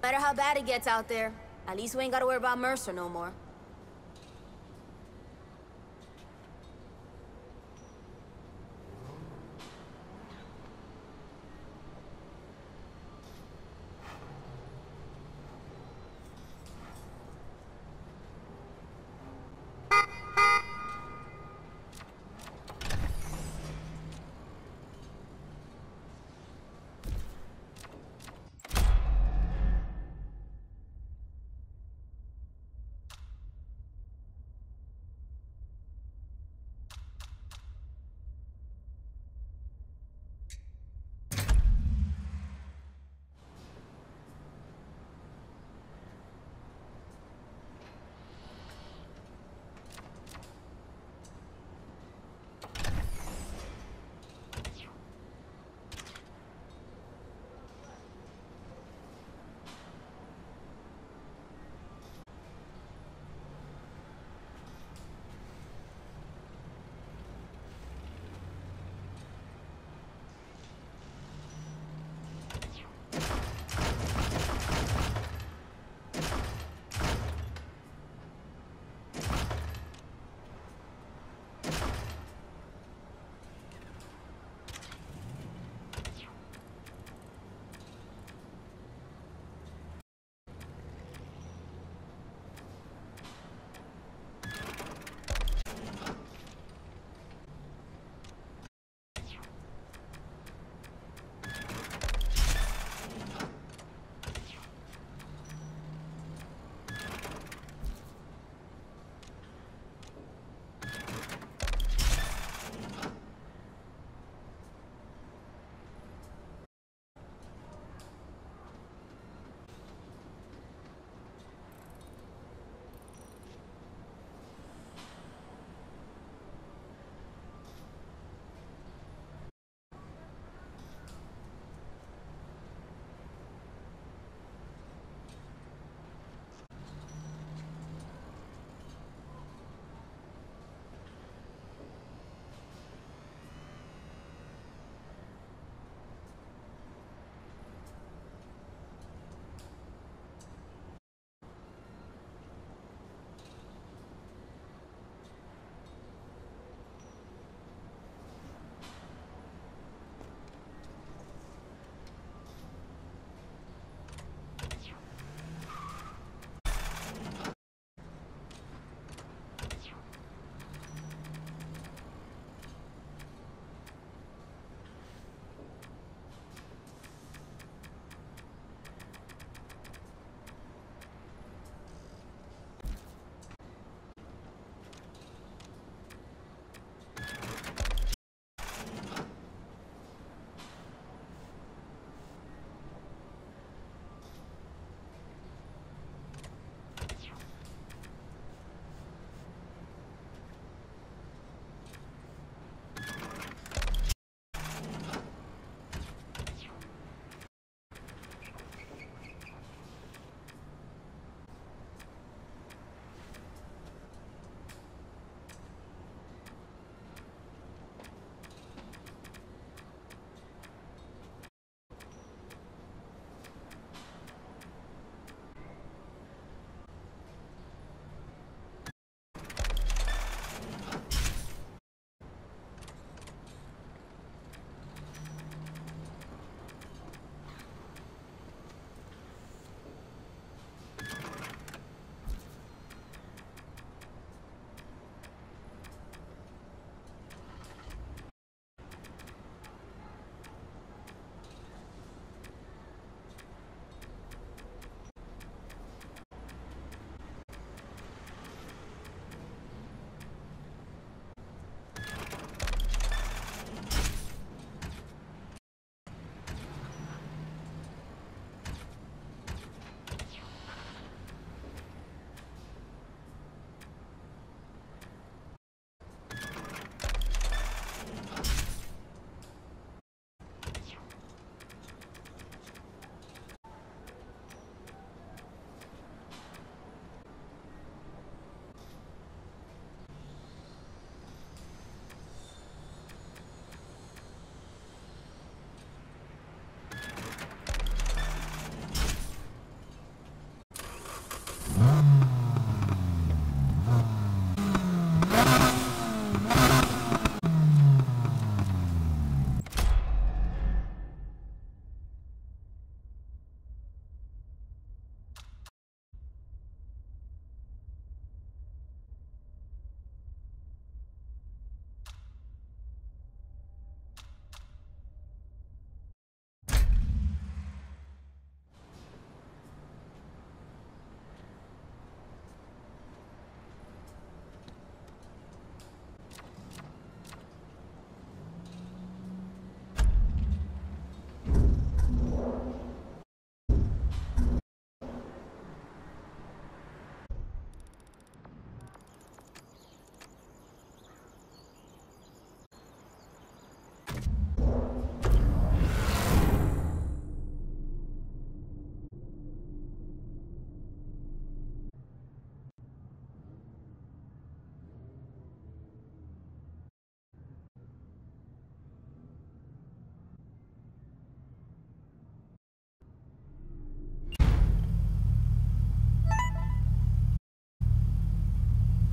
matter how bad it gets out there, at least we ain't gotta worry about Mercer no more.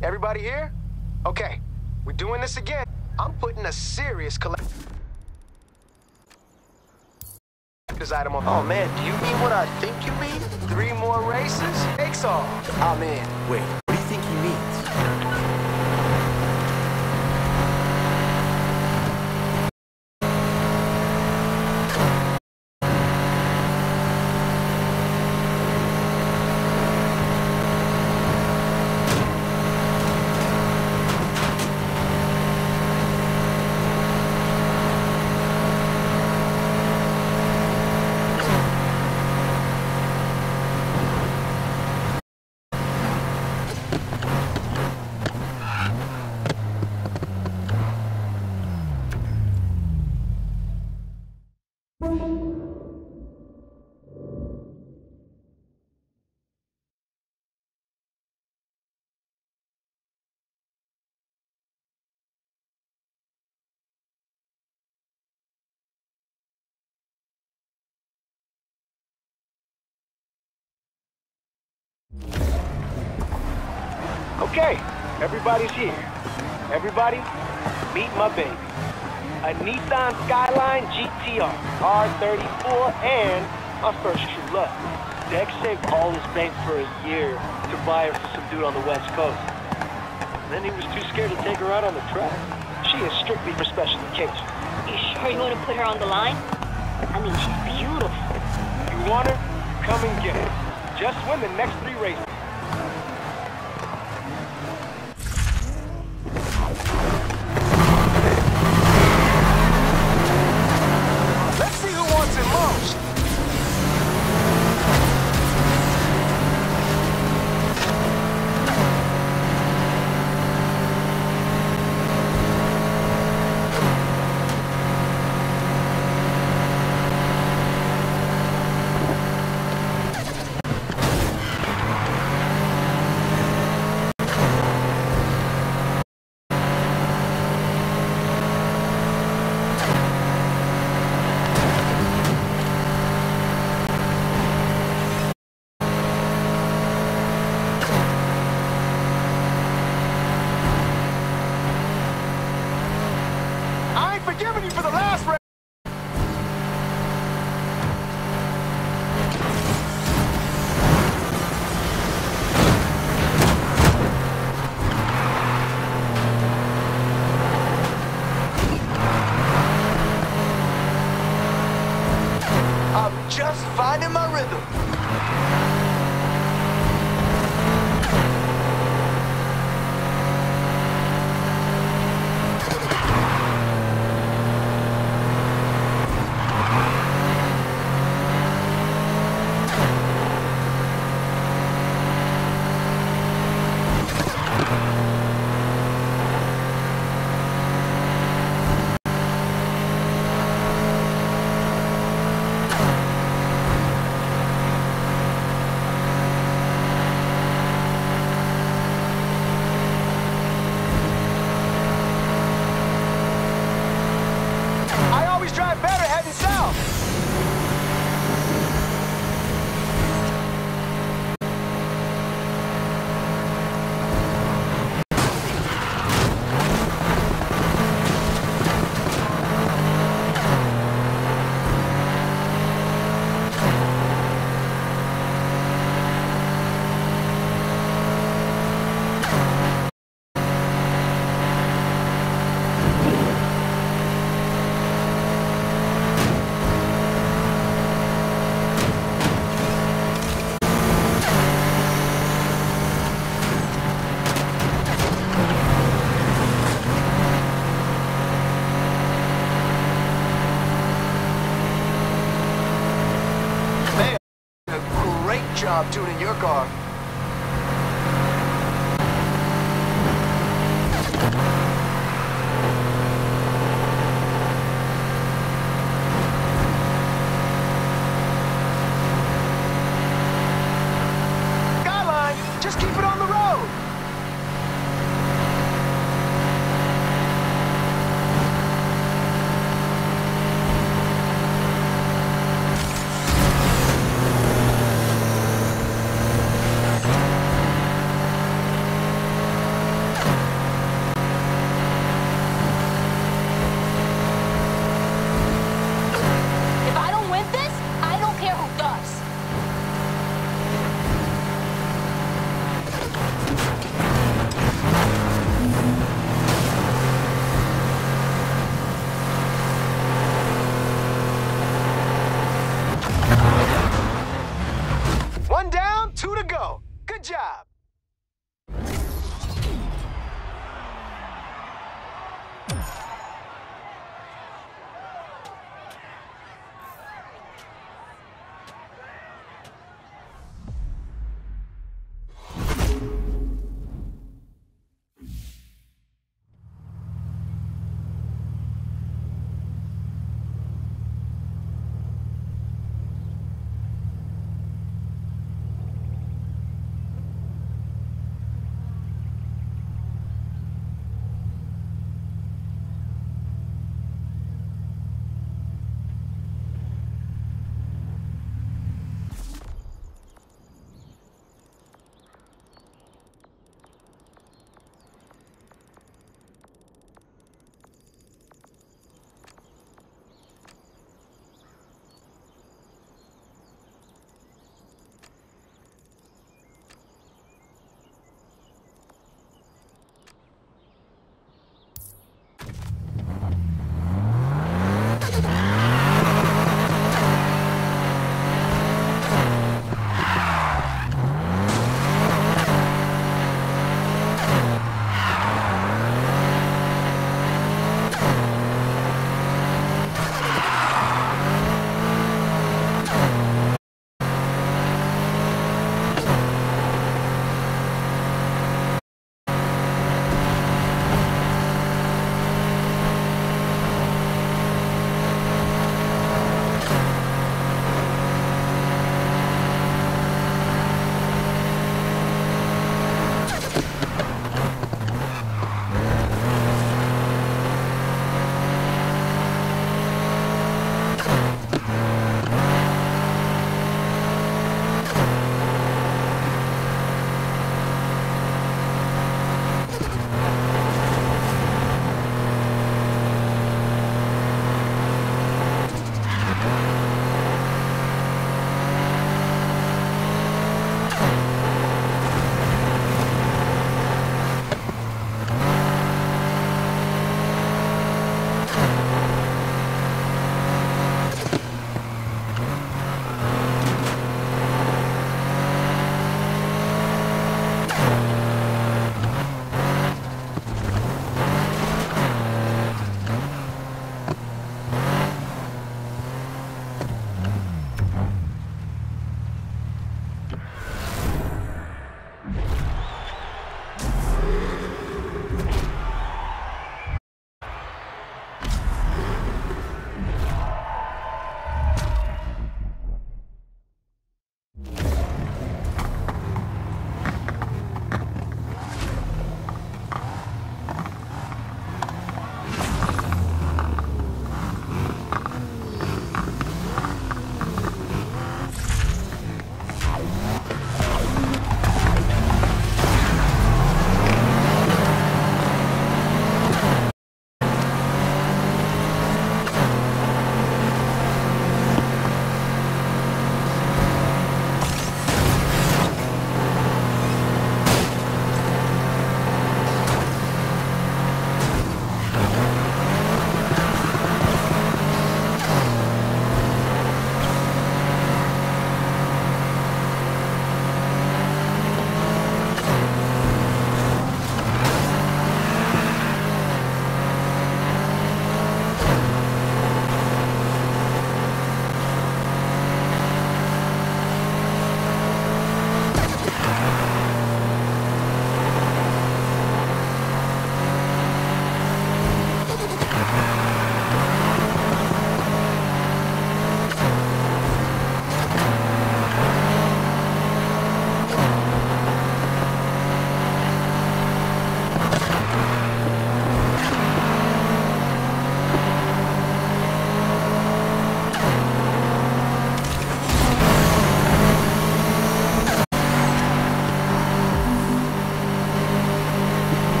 Everybody here? Okay, we're doing this again. I'm putting a serious collector's item on. Oh man, do you mean what I think you mean? 3 more races? Takes off. Oh man. Wait, what do you think he means? Okay, everybody's here. Everybody, meet my baby. A Nissan Skyline GTR, R34, and my first true love. Dex saved all his bank for a year to buy her for some dude on the West Coast. Then he was too scared to take her out on the track. She is strictly for special occasions. You sure you want to put her on the line? I mean, she's beautiful. You want her? Come and get her. Just win the next 3 races. Let's see who wants it most. Forgiving you for the last race. I'm just finding my rhythm. Drive better heading south. Job tuning your car. Skyline, just keep it on the road.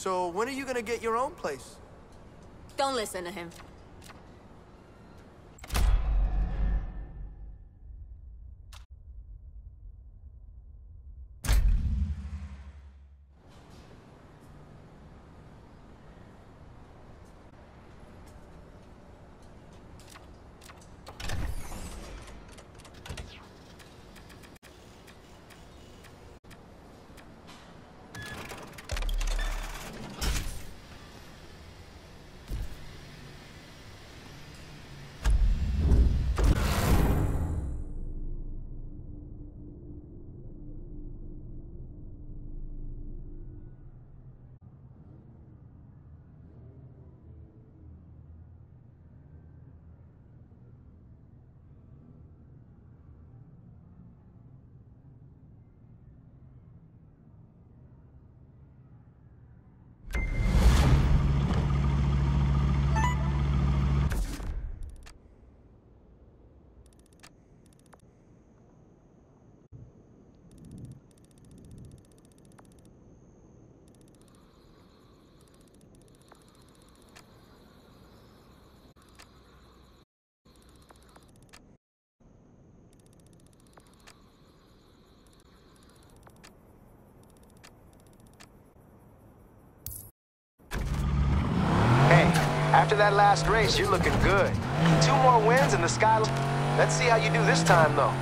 So when are you gonna get your own place? Don't listen to him. After that last race, you're looking good. 2 more wins in the Skyline. Let's see how you do this time, though.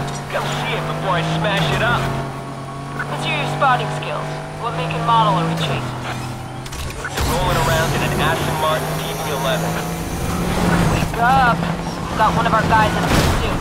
Come see it before I smash it up. Let's hear your spotting skills. What make and model are we chasing? They're rolling around in an Aston Martin DB11. Wake up. We've got one of our guys in a pursuit.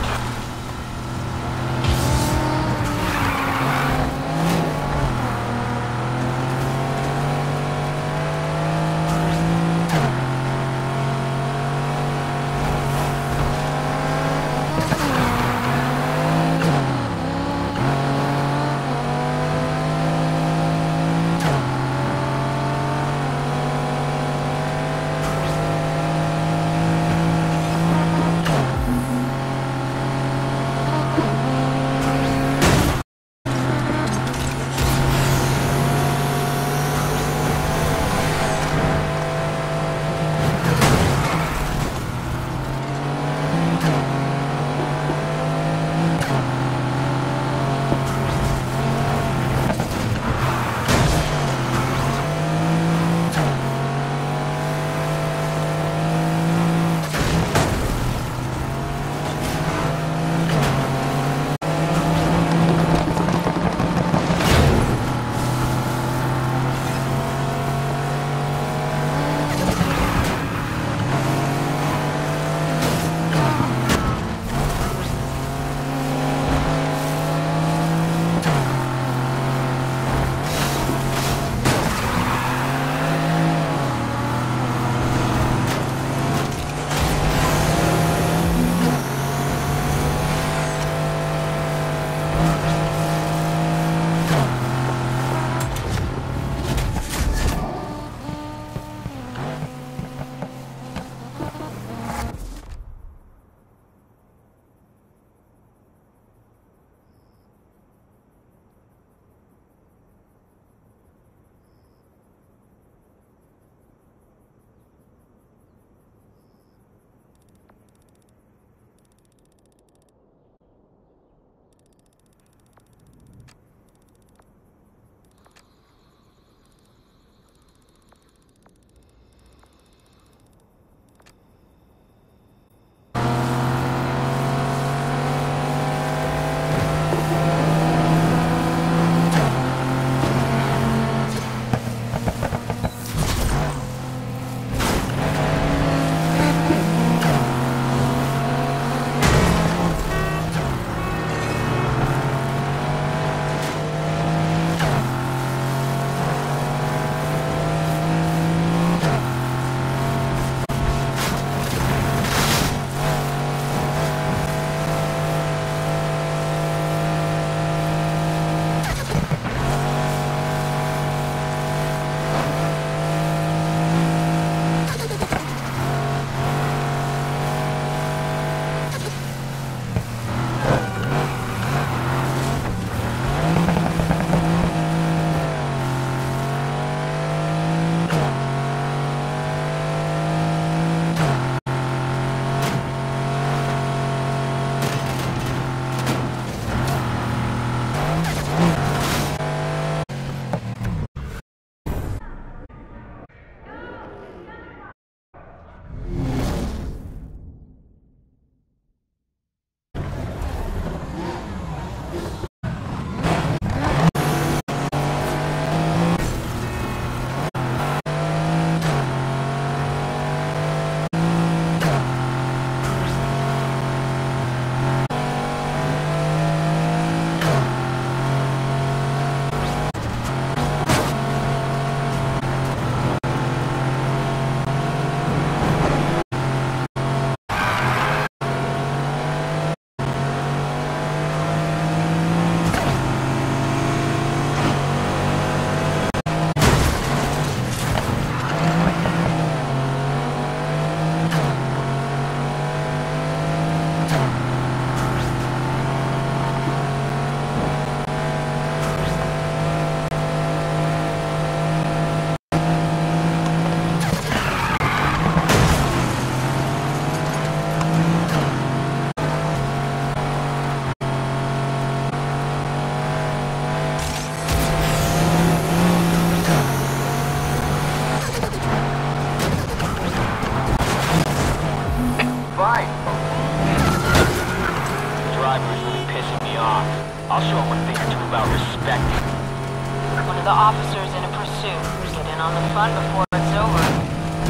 off. I'll show him a thing or two about respect. One of the officers in a pursuit. Get in on the fun before it's over.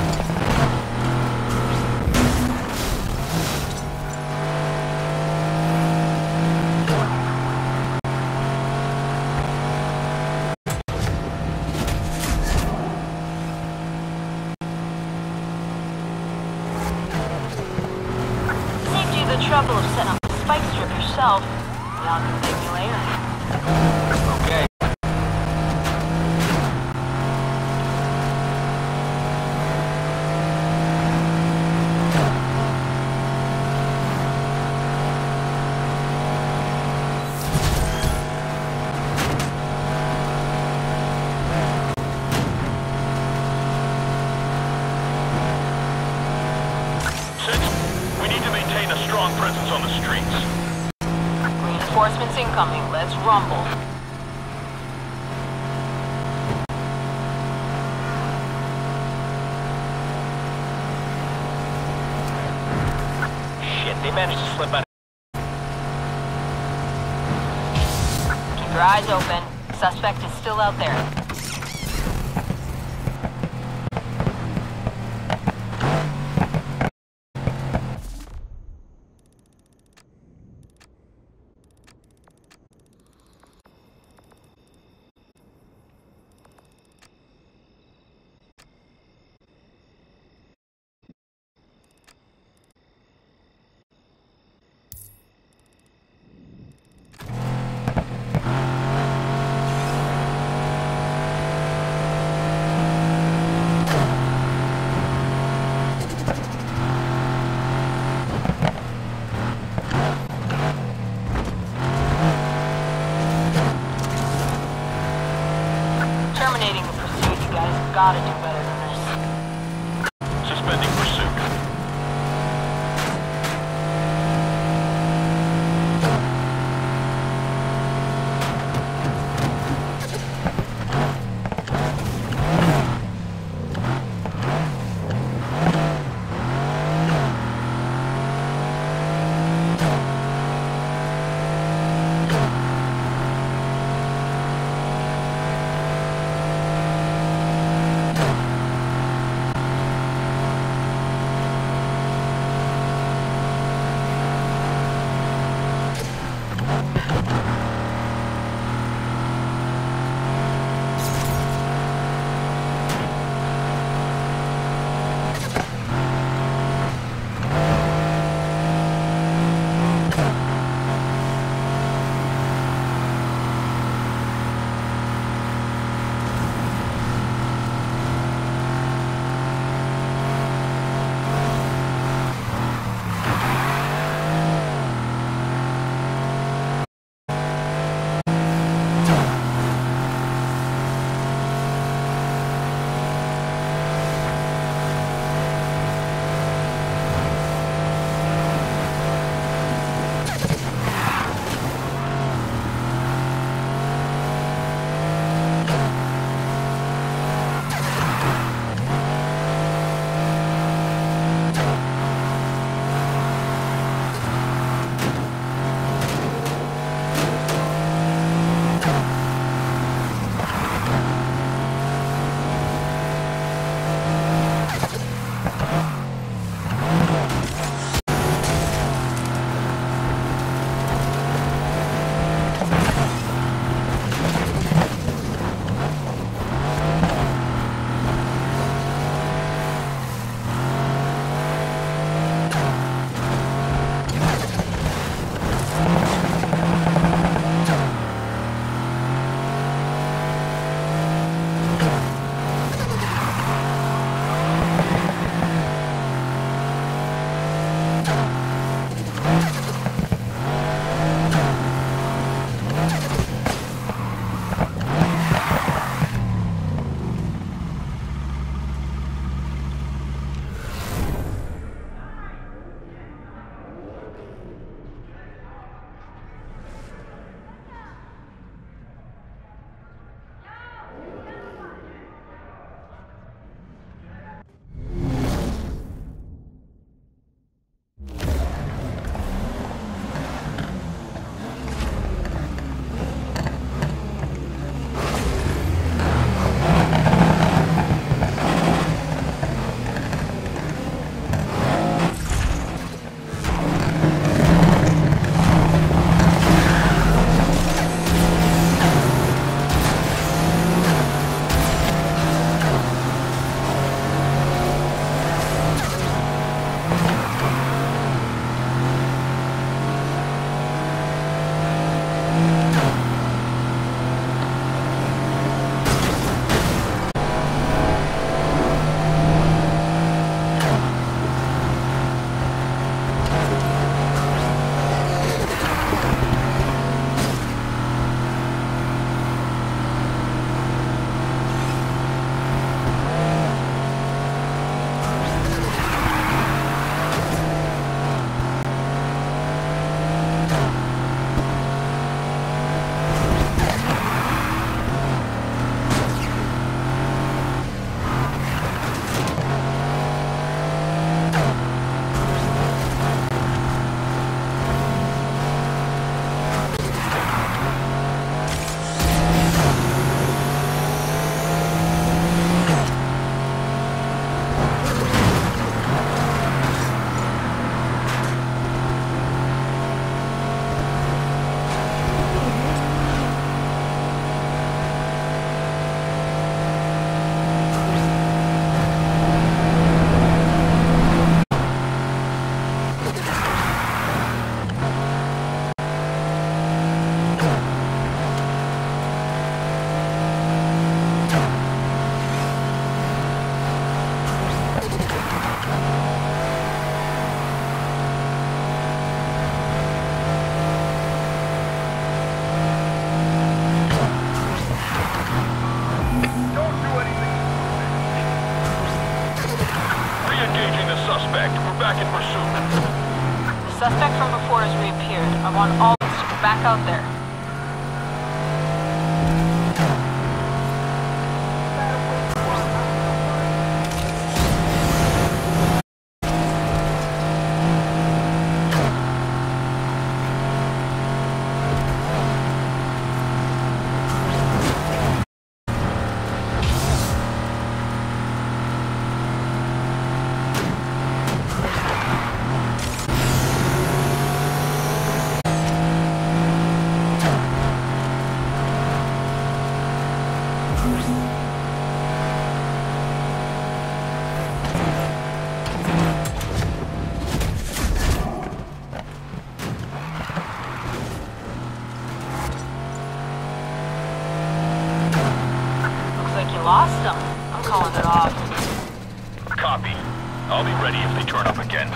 The trouble of setting up a spike strip yourself. Y'all can thank me later. Okay. A strong presence on the streets. Reinforcements incoming. Let's rumble. Shit, they managed to slip out. Keep your eyes open. Suspect is still out there. Terminating the pursuit, you guys gotta do better than this. Suspending pursuit. want all back out there. Lost them. I'm calling it off. Copy. I'll be ready if they turn up again.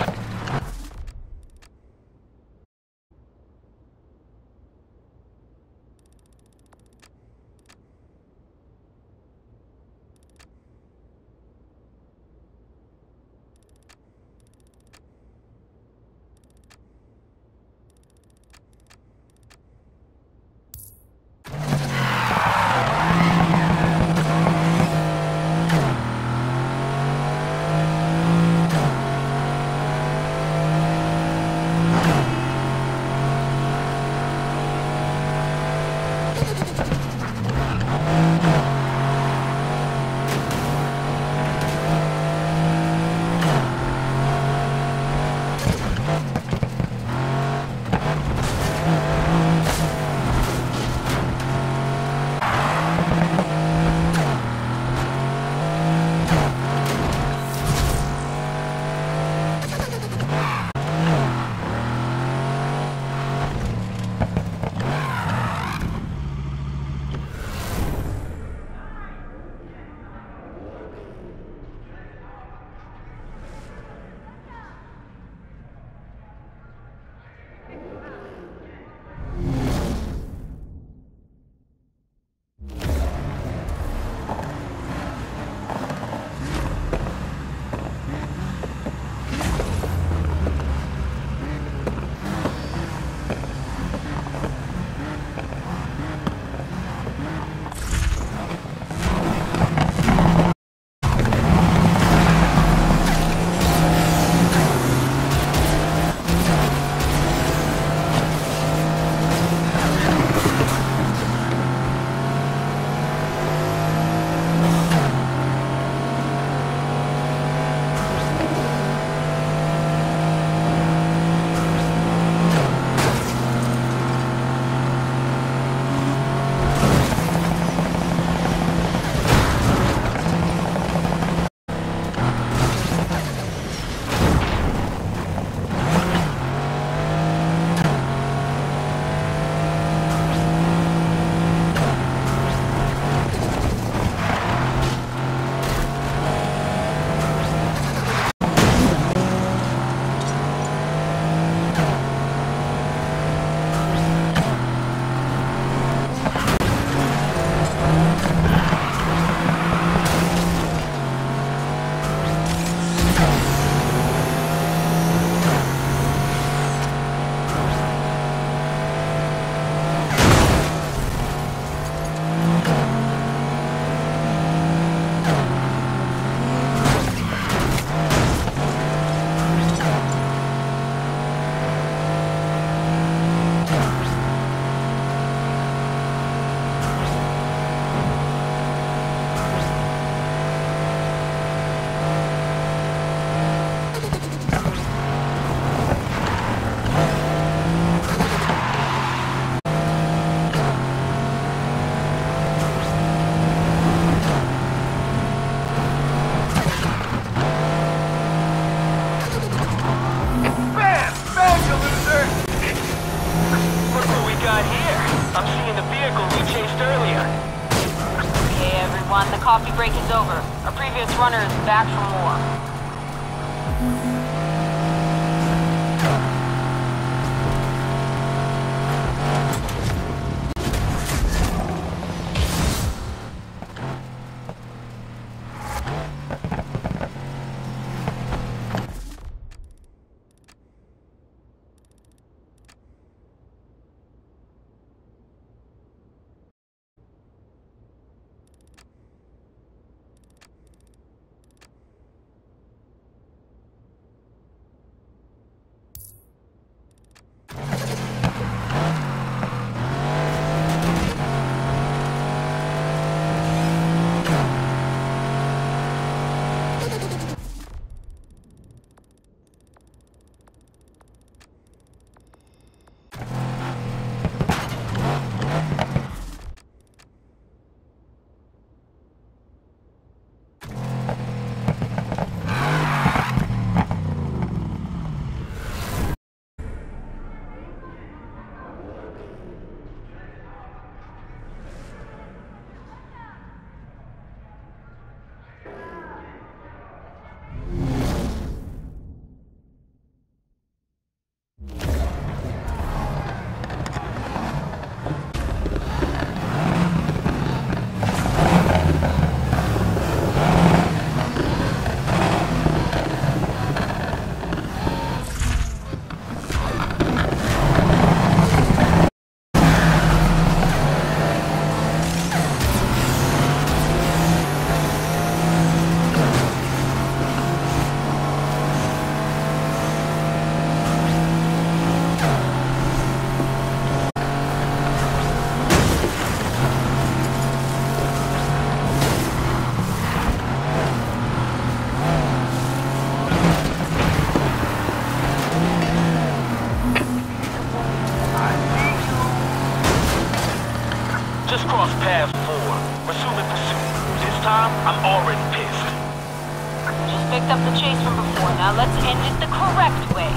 The coffee break is over. Our previous runner is back for more. just crossed paths before. Resuming pursuit. This time, I'm already pissed. Just picked up the chase from before. Now let's end it the correct way.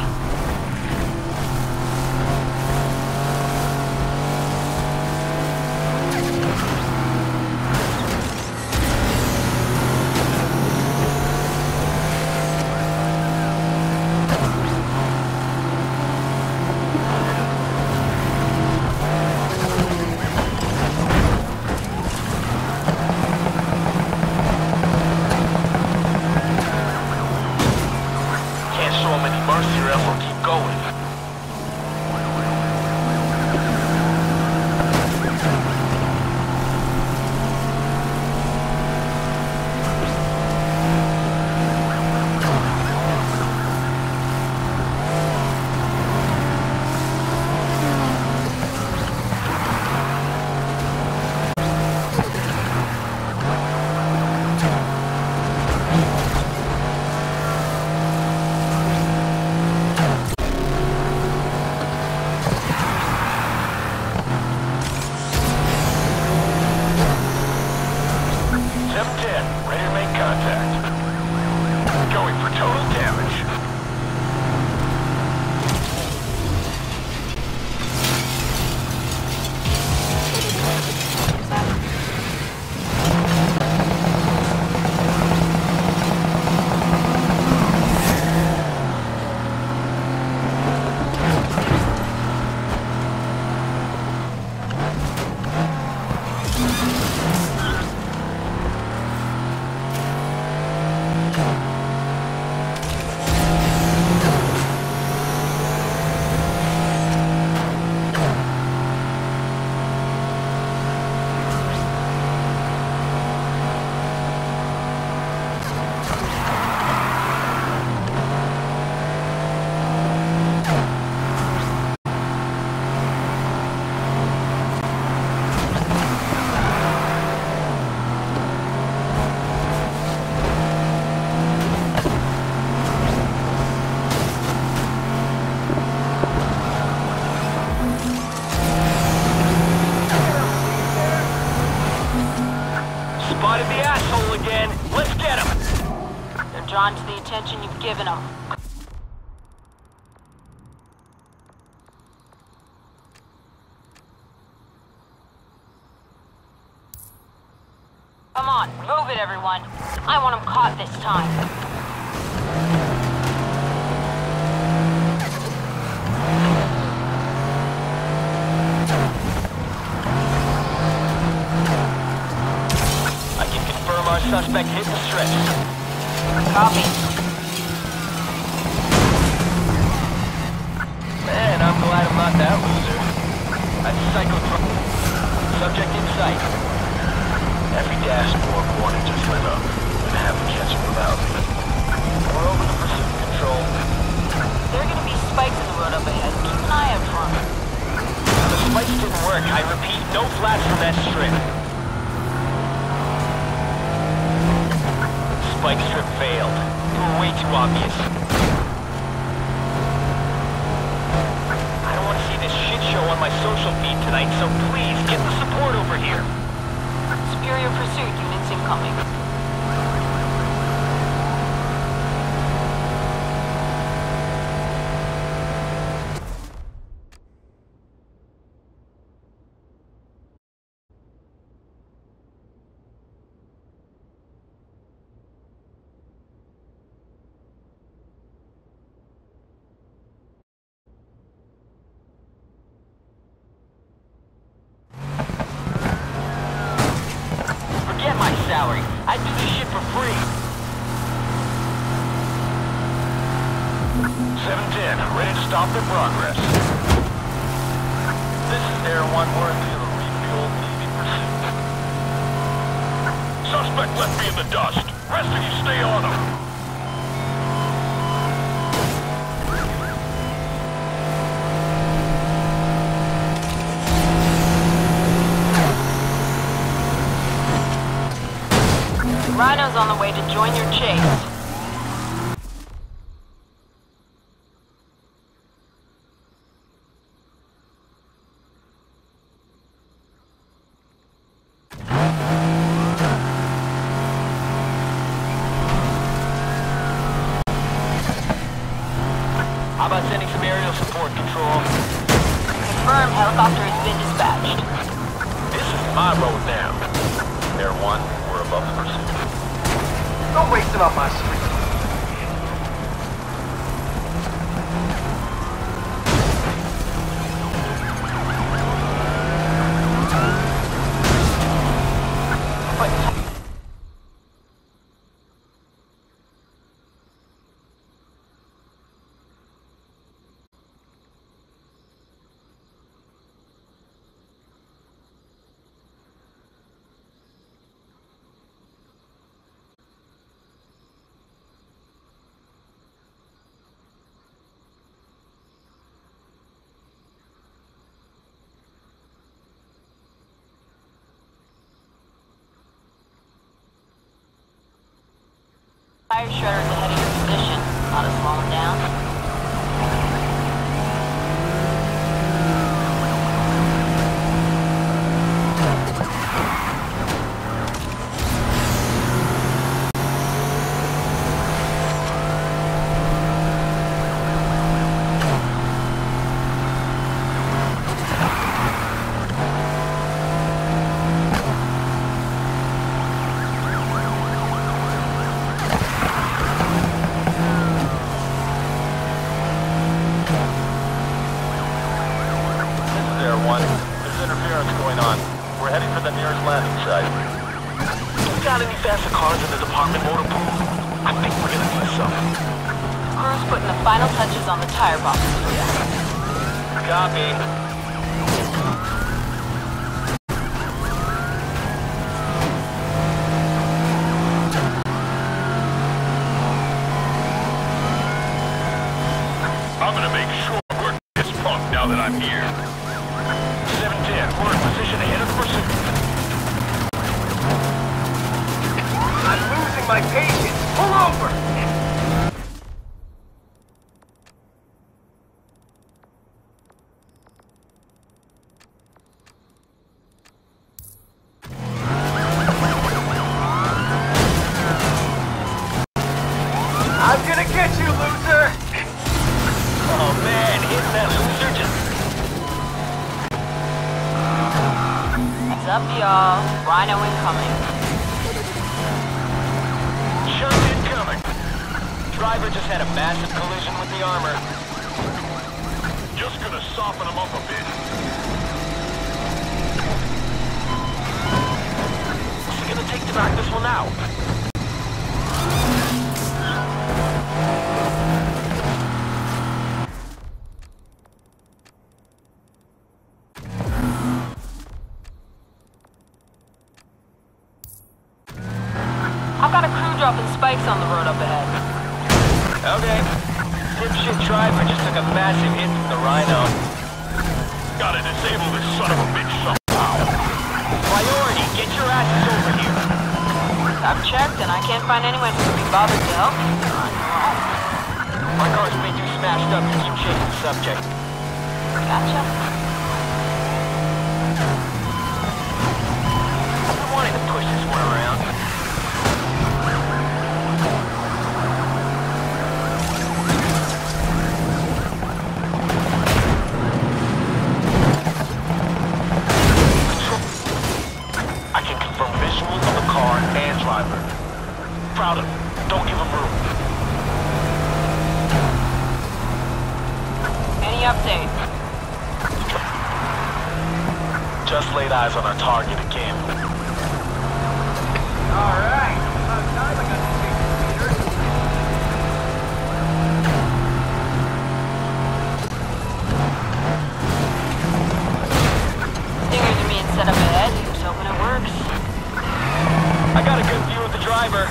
Spotted the asshole again. Let's get him. They're drawn to the attention you've given them. Come on, move it, everyone. I want them caught this time. Our suspect hit the stretch. Copy. Man, I'm glad I'm not that loser. That's psychotron. Subject in sight. Every dashboard warning just lit up. Gonna have to catch him without me. We're over the pursuit control. There are gonna be spikes in the road up ahead. Keep an eye out for them. The spikes didn't work. I repeat, no flats from that strip. Spike strip failed. They were way too obvious. I don't want to see this shit show on my social feed tonight, so please get the support over here. Superior pursuit units incoming. Salary. I do this shit for free. 710, ready to stop their progress. This is their one worthy of a refuel TV pursuit. Suspect left me in the dust. Rest of you stay on him. Rhino's on the way to join your chase. been dispatched. This is my road now. Air 1, we're above the pursuit. No racing on my street. Tire shredder's ahead of your position. Ought to slow him down. Got any faster cars in the department motor pool? I think we're gonna need some. Crew's putting the final touches on the tire boxes for you. Copy. I'm gonna make sure we're this punk now that I'm here. 710, we're in position ahead of the pursuit. I'm losing my patience. Pull over. I'm gonna get you, loser. Oh man, hit that loser just... What's up, y'all? Rhino incoming. Shunt incoming. Driver just had a massive collision with the armor. Just gonna soften them up a bit. What's it gonna take to knock this one out? I've got a crew dropping spikes on the road up ahead. Okay. Dipshit driver just took a massive hit from the Rhino. Gotta disable this son of a bitch somehow. Priority, get your asses over here. I've checked and I can't find anyone who would be bothered to help you. My car's way too smashed up to keep chasing the subject. Gotcha. I've been wanting to push this one around. I can confirm visual of the car and driver. Proud of him. Don't give him room. Any update? Just laid eyes on our target again. All right. About time I got to take the meter. Stingers are being set up ahead. Here's hoping it works. I got a good view of the driver.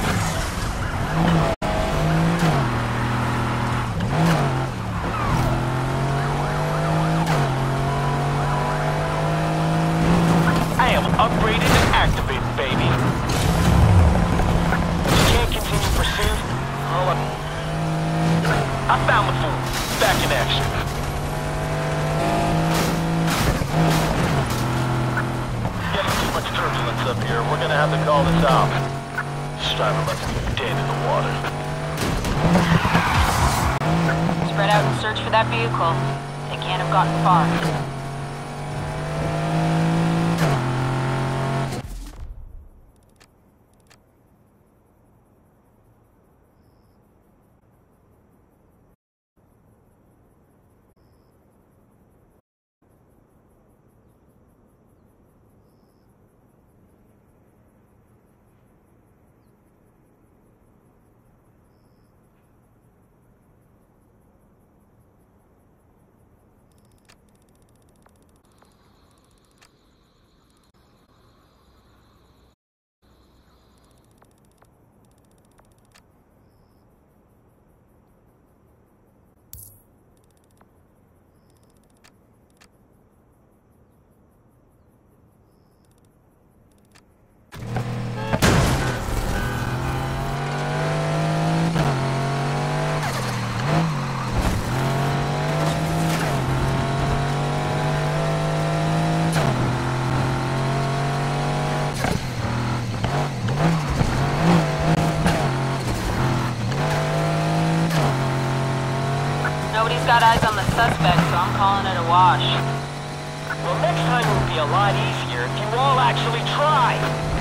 I am upgraded and activated, baby. You can't continue pursuit. Hold up. I found the fool. Back in action. Getting too much turbulence up here. We're gonna have to call this out. This driver must be dead in the water. Spread out and search for that vehicle. They can't have gotten far. got eyes on the suspect, so I'm calling it a wash. Well, next time it would be a lot easier if you all actually try.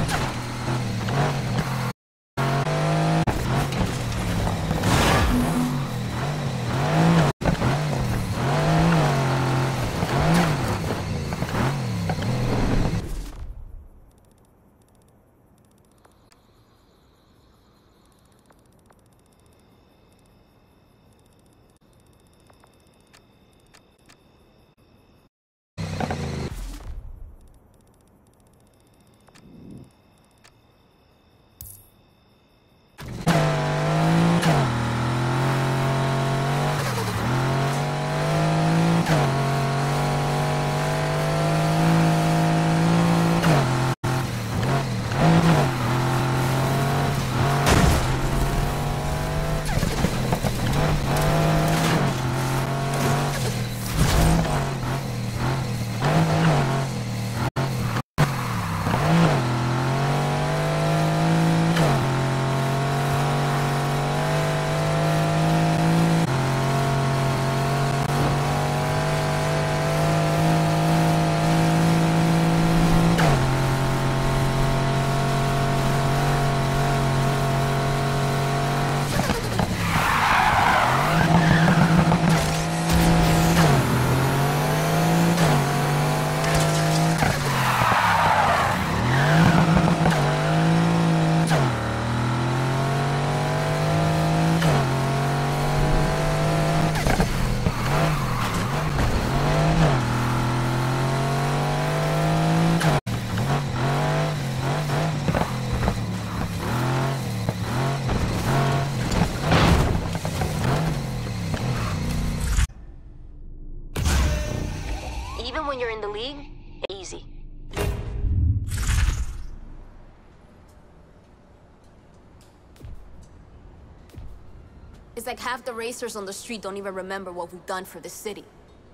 Even when you're in the league, easy. It's like half the racers on the street don't even remember what we've done for the city.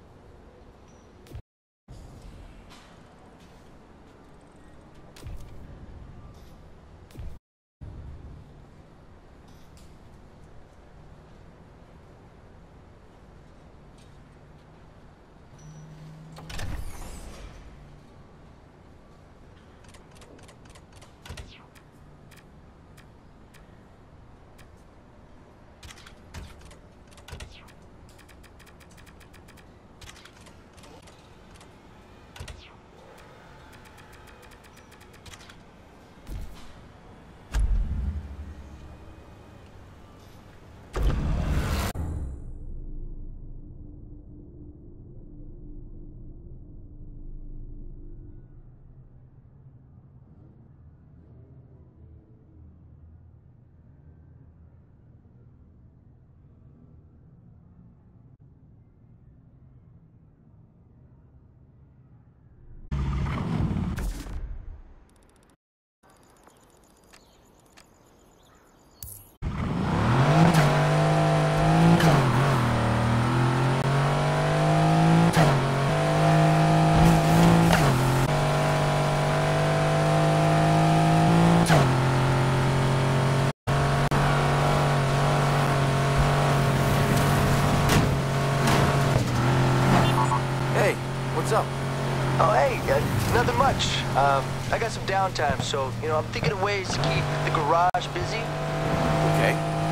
What's up? Oh, hey, nothing much. I got some downtime, so, I'm thinking of ways to keep the garage busy. Okay.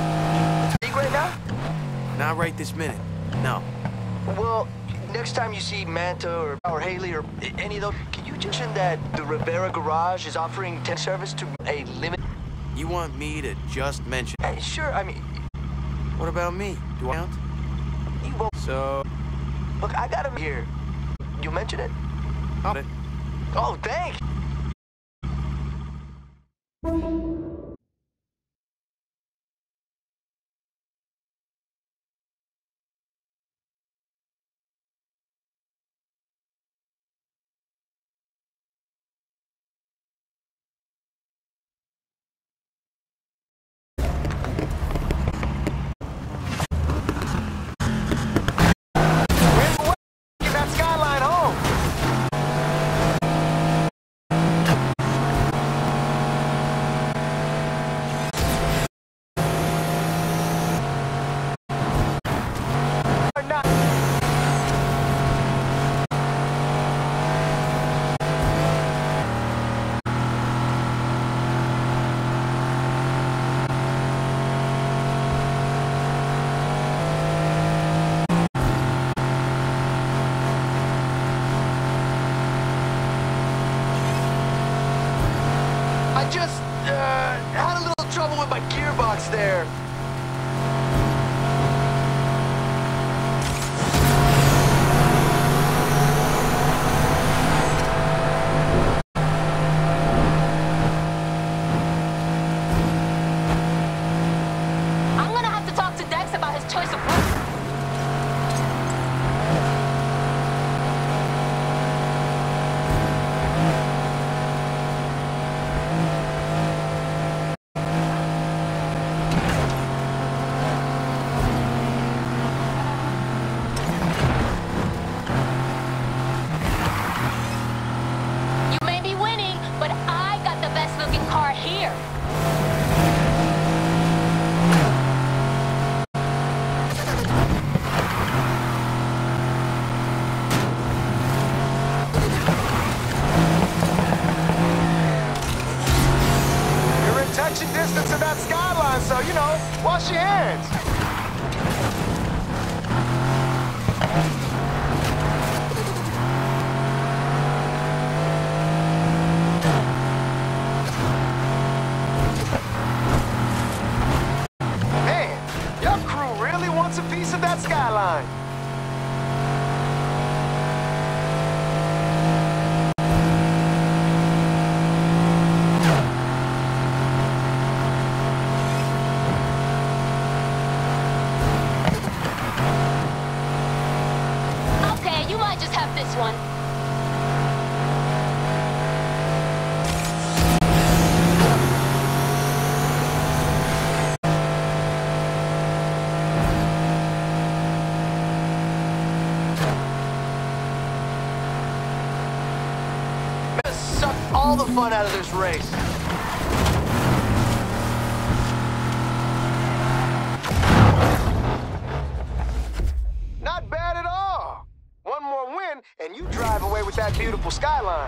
Big right now? Not right this minute. No. Well, next time you see Manta or Haley or any of those, can you mention that the Rivera garage is offering tech service to a limit? You want me to just mention? Hey, sure, I mean... What about me? Do I count? You won't... So... Look, I got him here. You mention it? Got it. Oh, thanks! Get that Skyline home! I just, had a little trouble with my gearbox there. I'm gonna have to talk to Dex about his choice of route. You may be winning, but I got the best looking car here. You're in touching distance of that Skyline, so, you know, wash your hands. Man, your crew really wants a piece of that Skyline. Okay, you might just have this one. Suck all the fun out of this race. Not bad at all. One more win, and you drive away with that beautiful Skyline.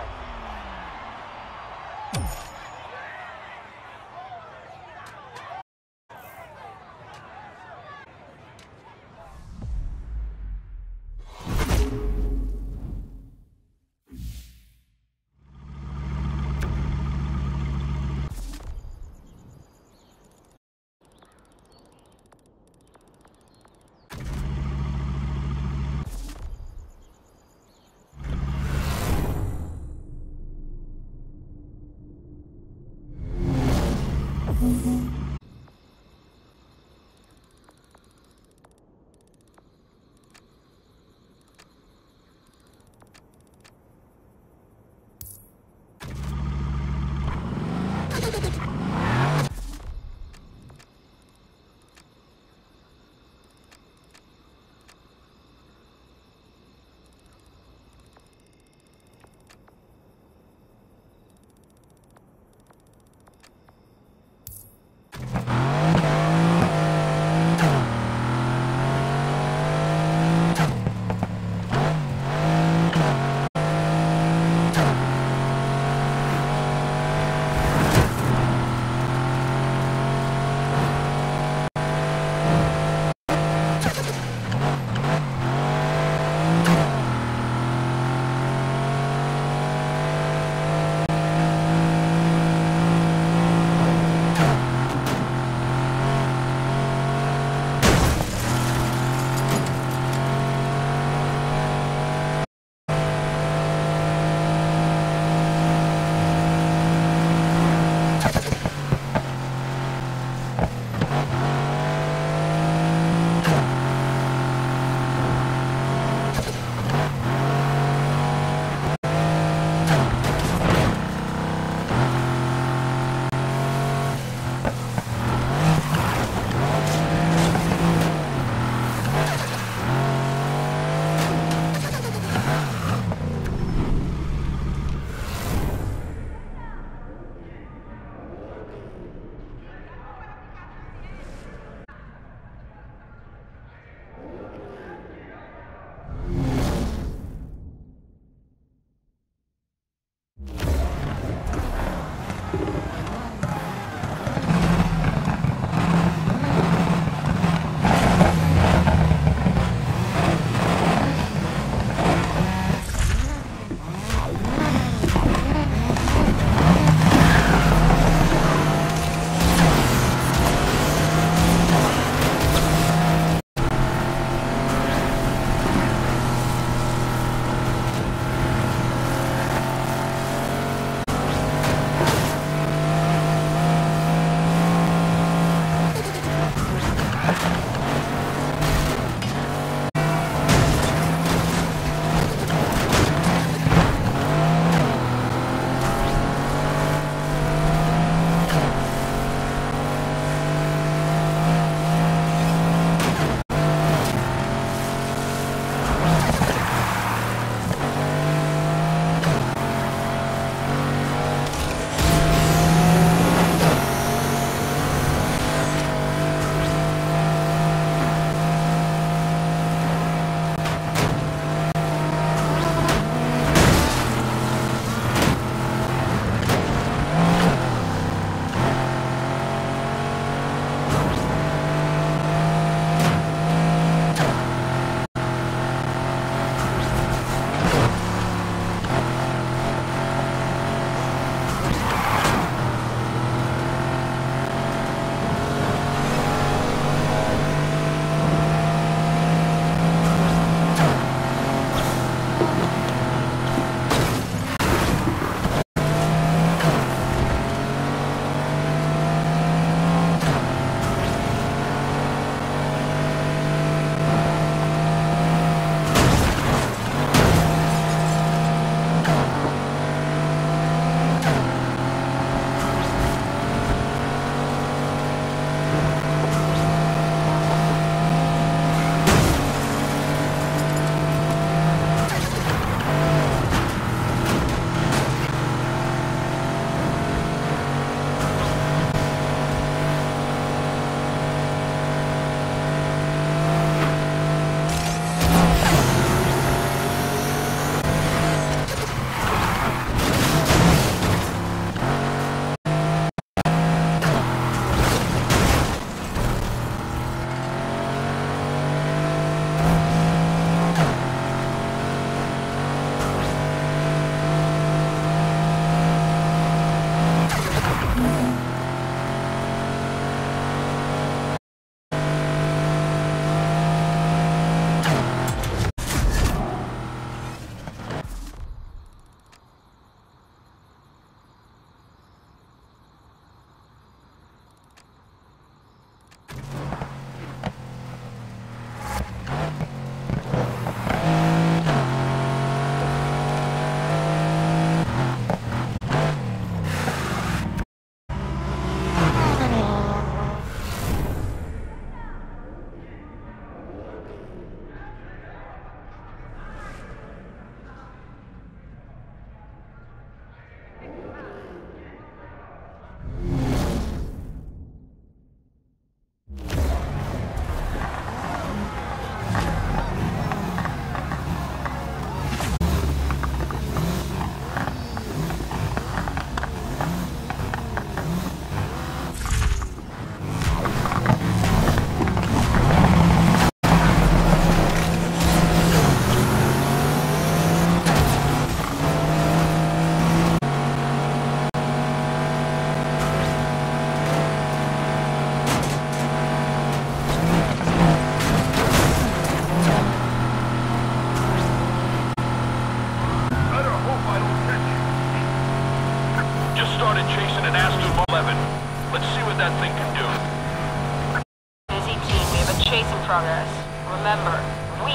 Just started chasing an Aston 11. Let's see what that thing can do. Busy team, we have a chase in progress. Remember, we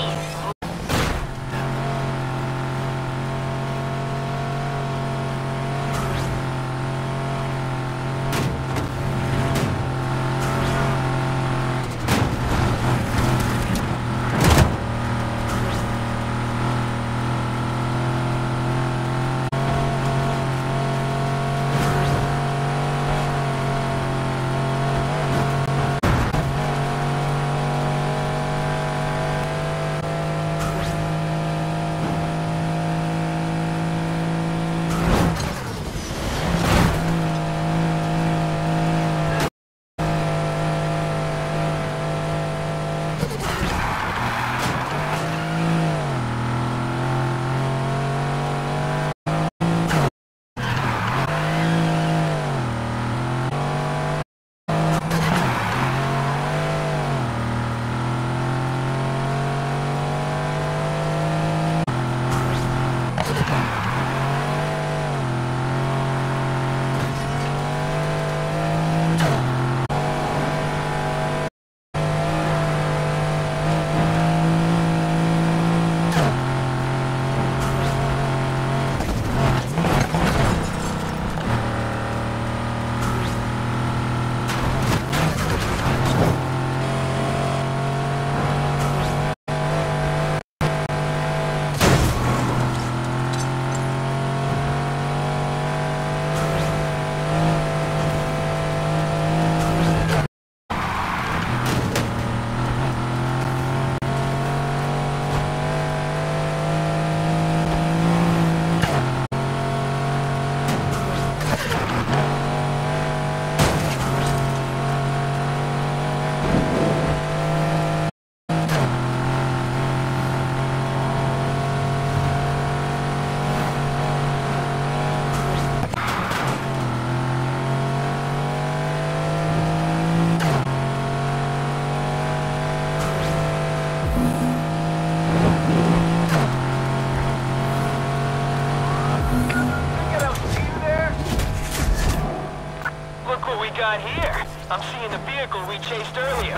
got here? I'm seeing the vehicle we chased earlier.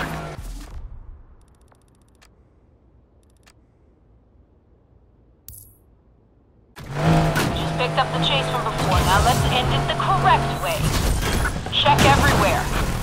Just picked up the chase from before. Now let's end it the correct way. Check everywhere.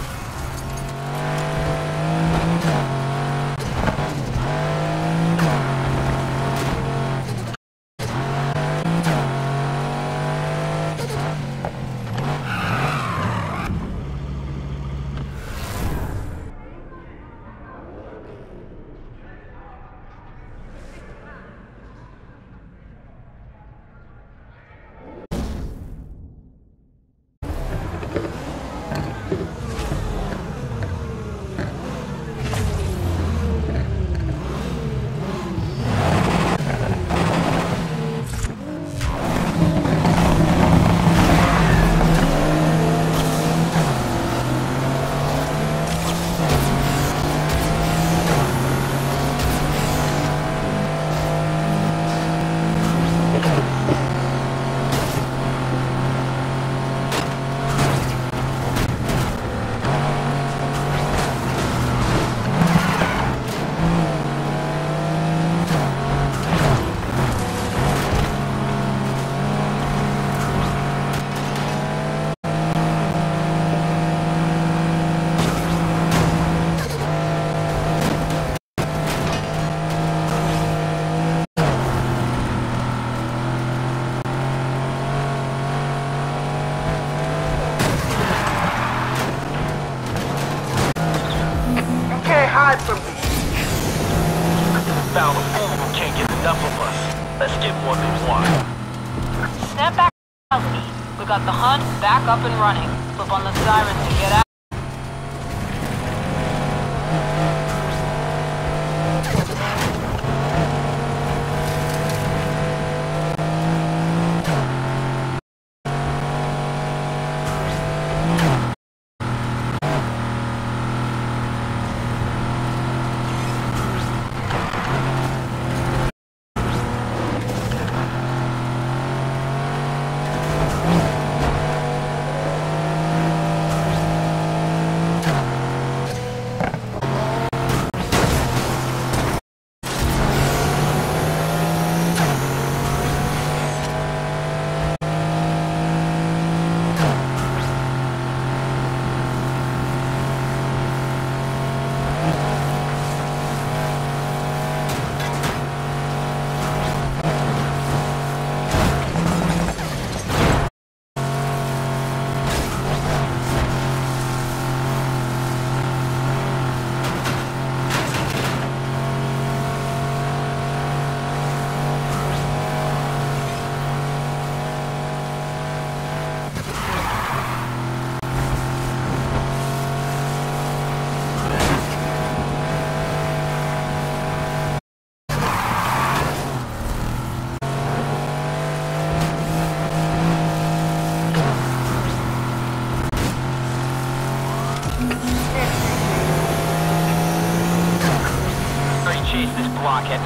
Found a fool who can't get enough of us. Let's get what they want. Snap back to speed. We got the hunt back up and running. Flip on the sirens to get out.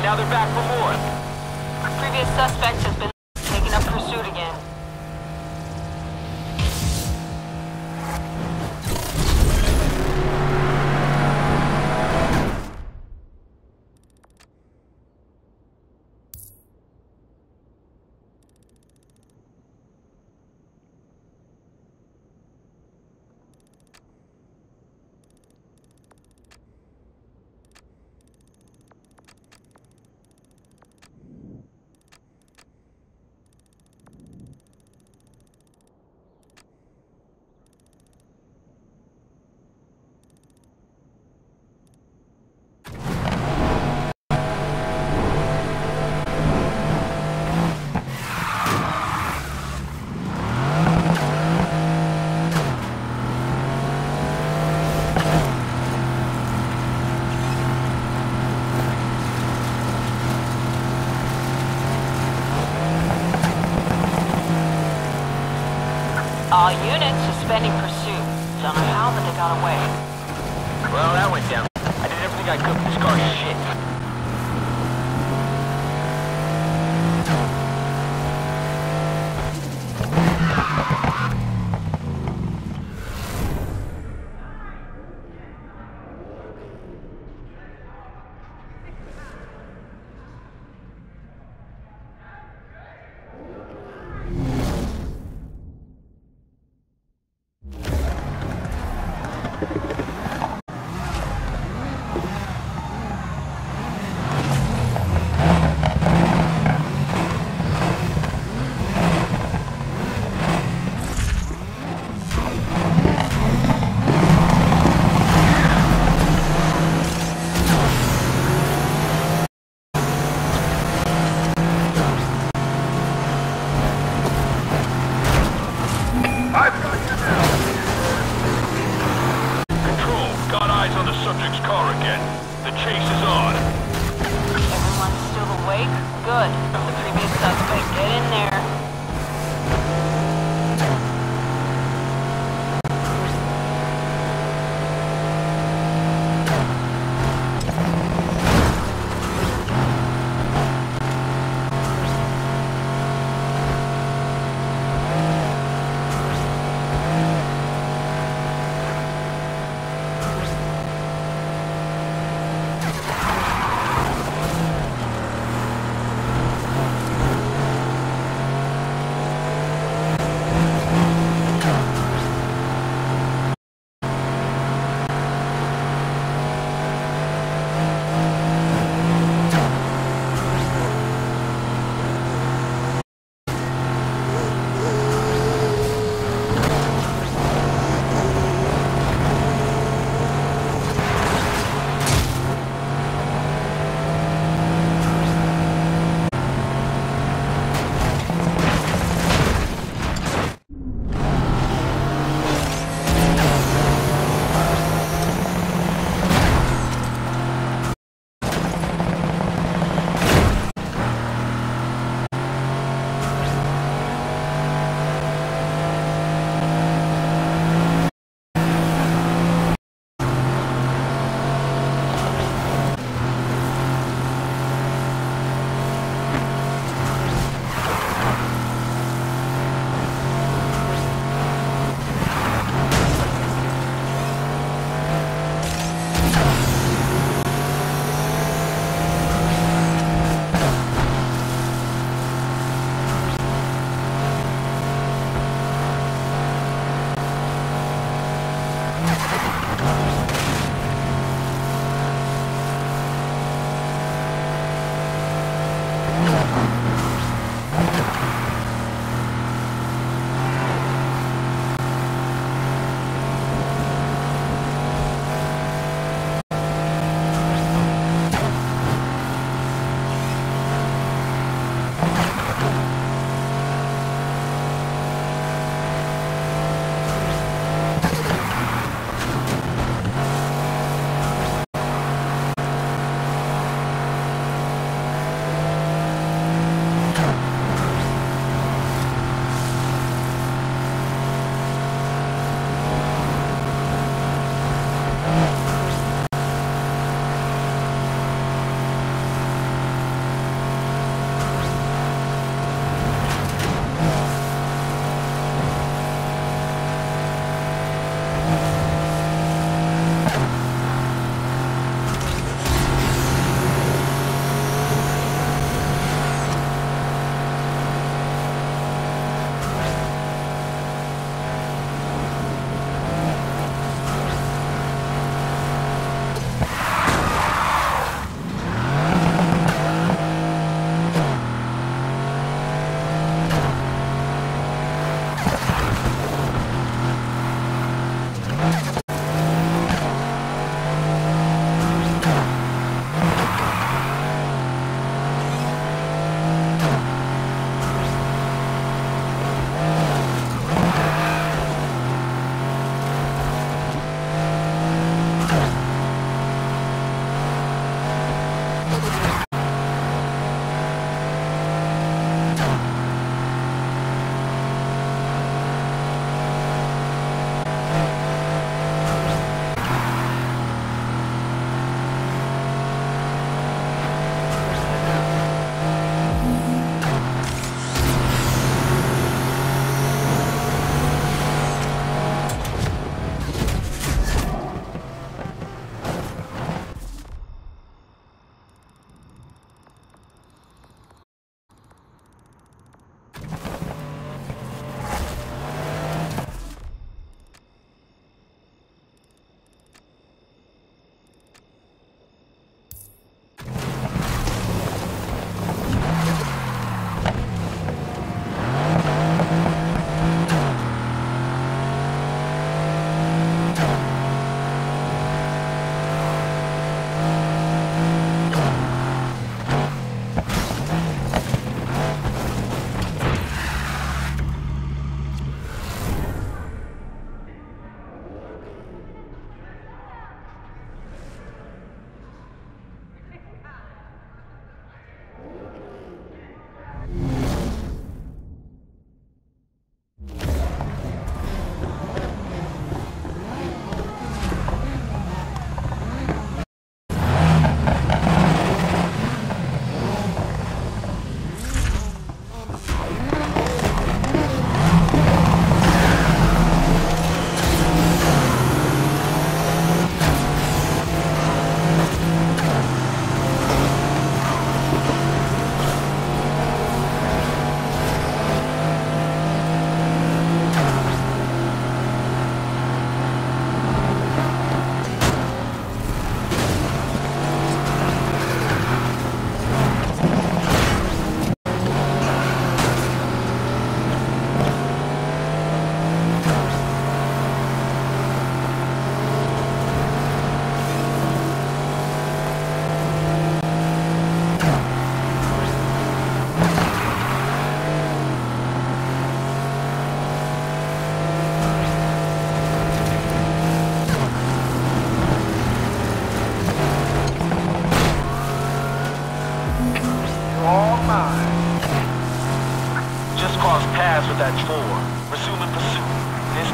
now they're back for more. Previous suspect has been taking up pursuit again. All units suspending pursuit. Don't know how, but they got away. Well, that went down. I did everything I could with this car's shit. Good. The previous suspect, get in there.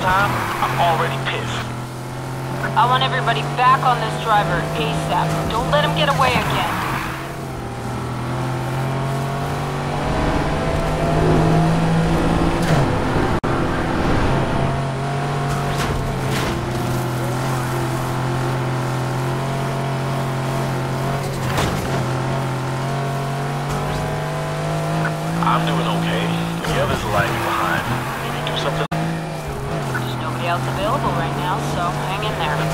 time, I'm already pissed. I want everybody back on this driver ASAP. Don't let him get away again. I'm doing okay. The others are lagging behind. Need to do something. There's nobody else available right now, so hang in there.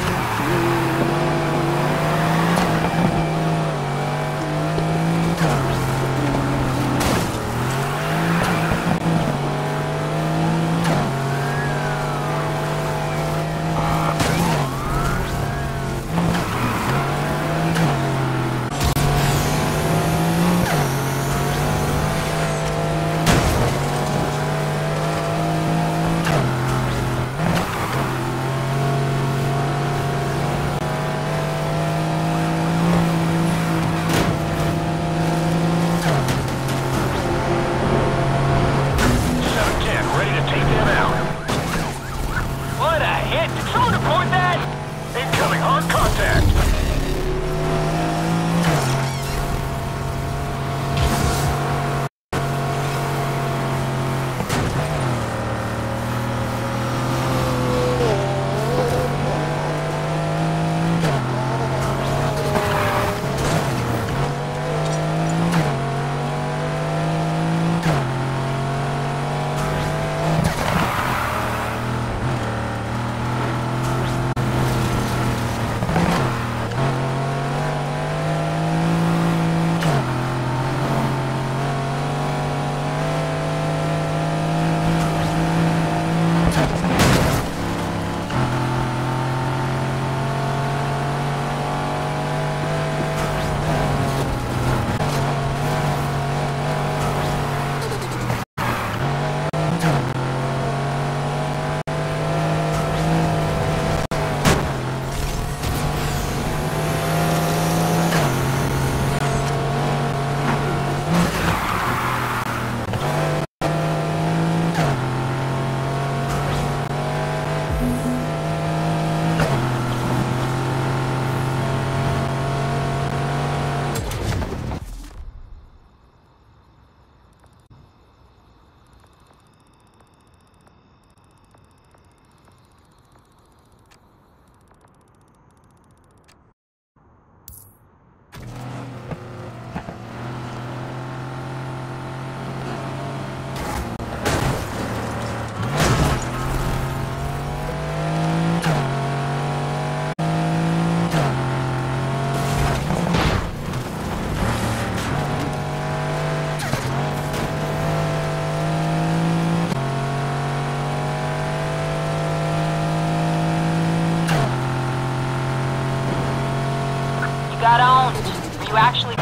Got owned. Are you actually...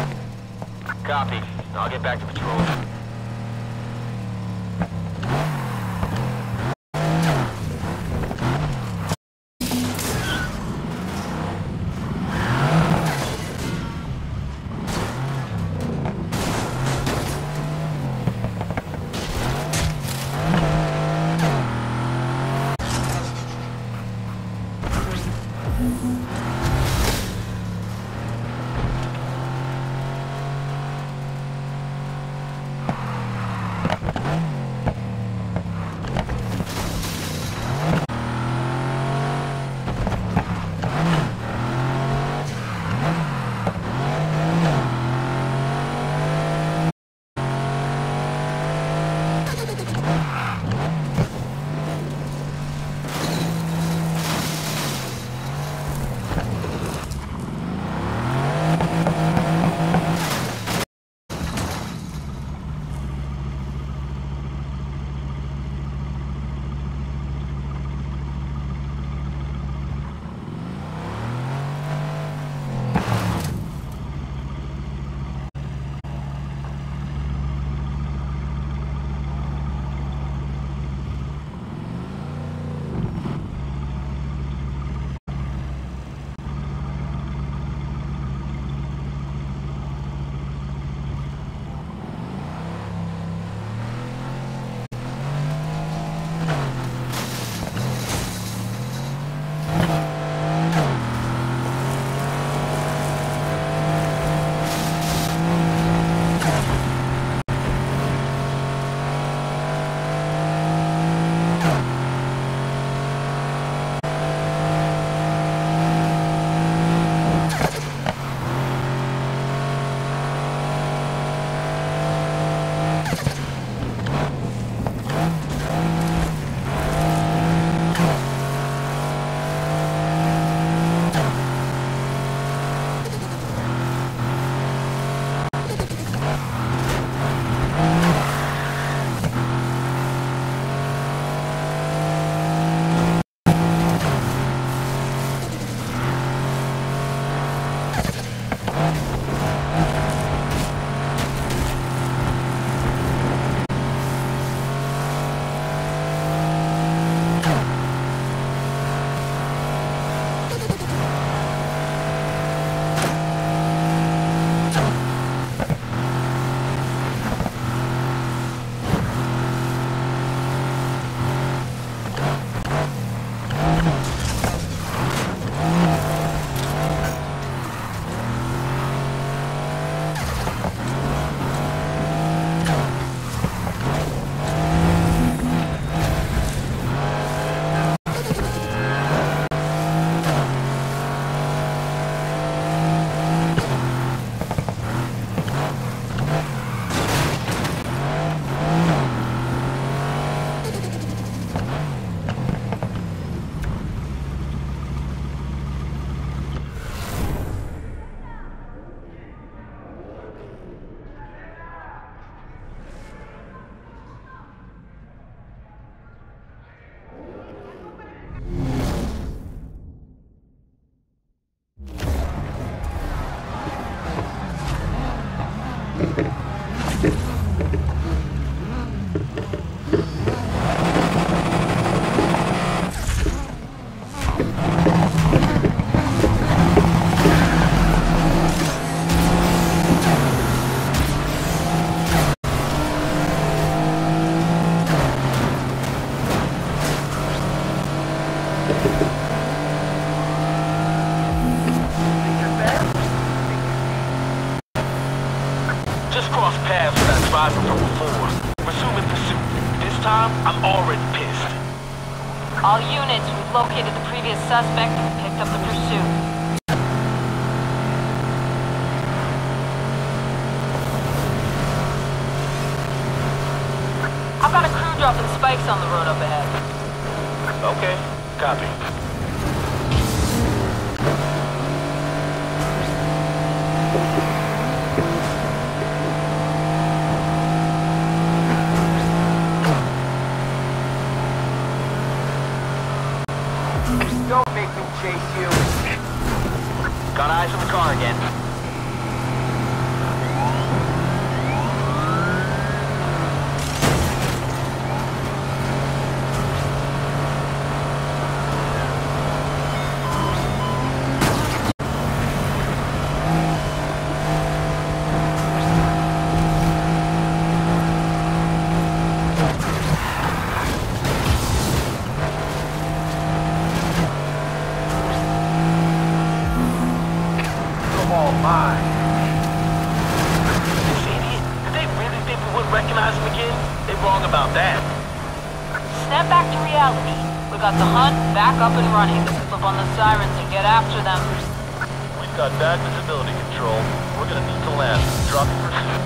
Copy. I'll get back to patrol. stop, I'm already pissed. All units, we've located the previous suspect and picked up the pursuit. I've got a crew dropping spikes on the road up ahead. Okay, copy. Don't make me chase you. Got eyes on the car again. Snap back to reality. We got the hunt back up and running. Flip on the sirens and get after them. We've got bad visibility control. We're gonna need to land. Drop the pursuit.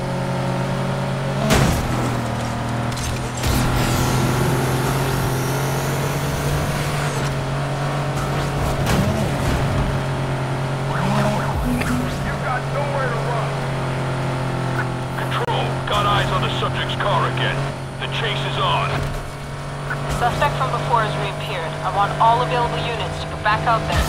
You got nowhere to run. Control, got eyes on the subject's car again. The chase is on. The suspect from before has reappeared. I want all available units to get back out there.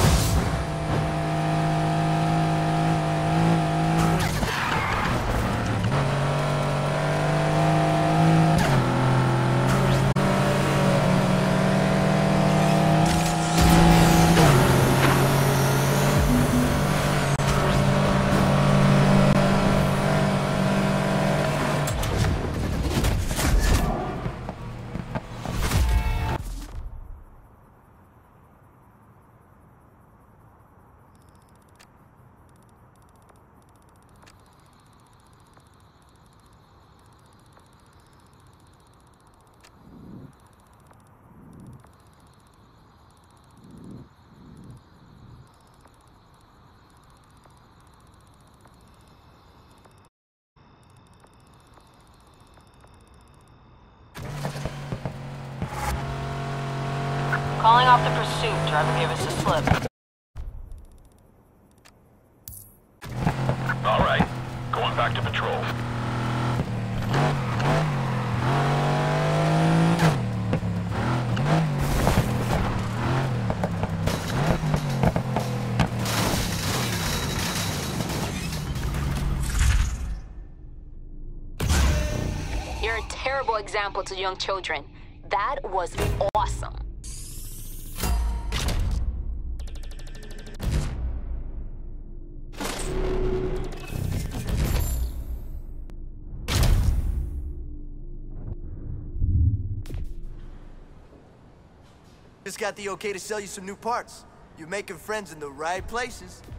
Calling off the pursuit. Driver gave us a slip. All right, going back to patrol. You're a terrible example to young children. That was awesome. Just got the okay to sell you some new parts. You're making friends in the right places.